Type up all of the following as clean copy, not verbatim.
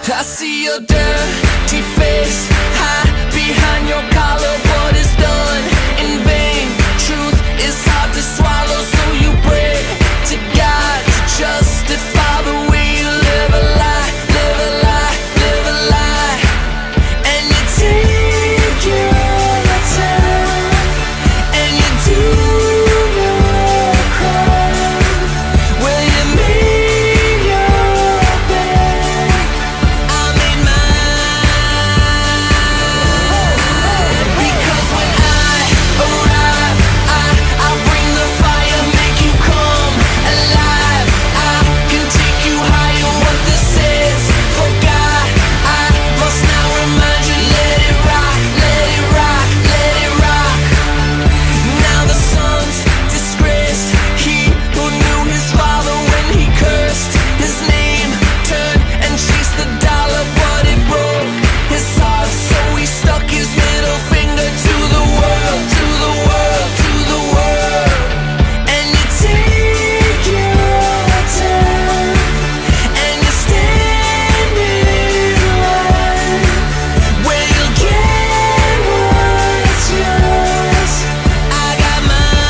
I see your dirty face hide behind your collar. What is done in vain? Truth is hard to swallow, so you pray to God to justify the way you live a lie, live a lie, live a lie. And you take your time, and you do your crime. Will you make your bed? I made mine. Because when I arrive, I'll bring the fire, make you come alive. I can take you higher. What this is, for God, I must now remind you. Let it rock, let it rock, let it rock. Now the son's disgraced. He who knew his father when he cursed his name turned and chased the dollar, but it broke his heart. So he stuck his middle finger to the world, to the world, to the world. And you take your time, and you stand in line, where you'll get what's yours. I got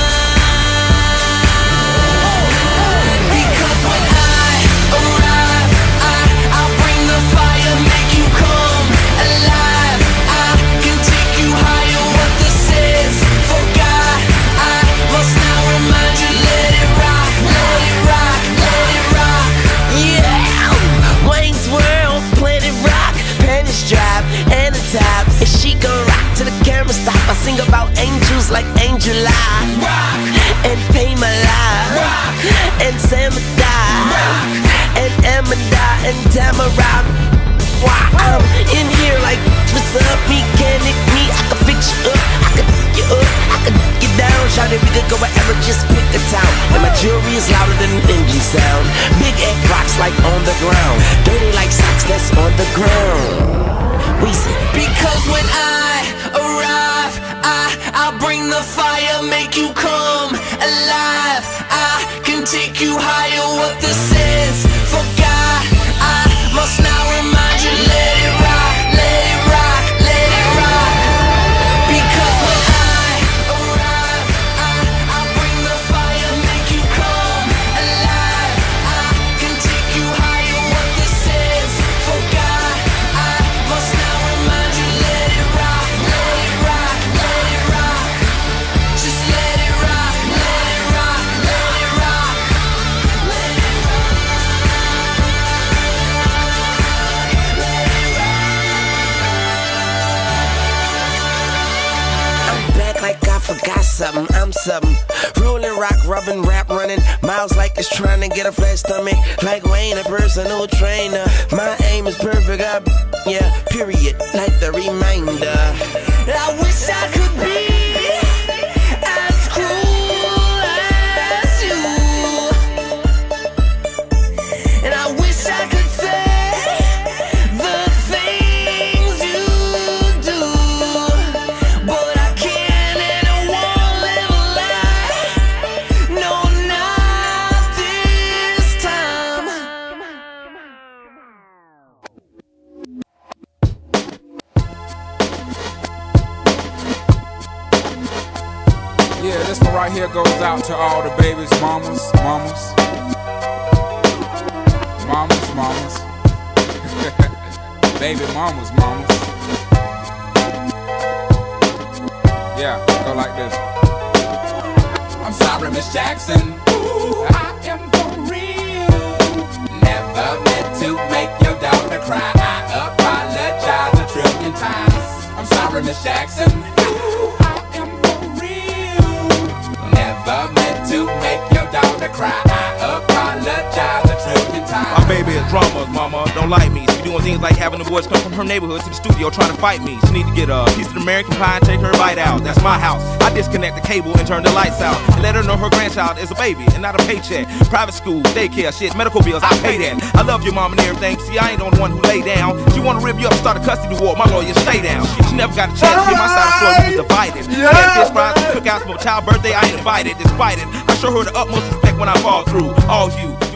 mine. Because when I arrive, I'll bring the fire, make you come alive. I can take you higher. What this is, for God, I must now remind you. Let it rock, let it rock, let it rock. Yeah, Wayne's World, Planet Rock, panties drop and the tops. And she gon' rock to the camera stop. I sing about angels like Angel Eye, rock, and Pay My Life, rock, and Samadai, and Amanda, and Tamara. Wow, I'm in here like, what's up, mechanic me? I can fix you up, I can you up, I can get down. Shout it, we could go wherever, just pick a town. And my jewelry is louder than an engine sound. Big egg rocks like on the ground, dirty like socks that's on the ground. We say, because when I arrive, I'll bring the fire, make you come alive. I can take you higher. What this is, for God, I must now remind you. Let it rock, let it rock, let it rock. Because when I arrive, I'll bring the fire, make you come alive. I can take you higher. What this is, for God, I must now remind you. Let it rock, let it rock, let it rock. Just let it rock, let it rock, let it rock, let it rock, let it rock. I'm back like I forgot something. I'm something. Rolling rock, rubbing, rap running. Miles like it's trying to get a flat stomach. Like Wayne, a personal trainer. My aim is perfect. Yeah, period. Like the reminder. I wish I could be as cool as you, and I wish I could say the things you do, but I can't and I won't live a lie. No, not this time. Yeah, this one right here goes out to all the babies, mamas, mamas, mamas, mamas, baby mamas, mamas. Yeah, go like this. I'm sorry, Miss Jackson. Ooh, I am for real. Never meant to make your daughter cry. I apologize a trillion times. I'm sorry, Miss Jackson. Ooh, I am for real. Never meant to make your daughter cry. I apologize a trillion times. My baby is drama, mama, don't like me. She doing things like having the boys come from her neighborhood to the studio trying to fight me. She need to get a piece of American pie and take her bite out. That's my house. I disconnect the cable and turn the lights out and let her know her grandchild is a baby and not a paycheck. Private school, daycare, shit, medical bills, I pay that. I love your mom and everything. See, I ain't the only one who lay down. She wanna rip you up and start a custody war. My lawyer, stay down. She never got a chance to get my side of the story. We was divided. Had fish fries, cookouts, for a child birthday, I ain't invited. Despite it, I show her the utmost respect when I fall through. All you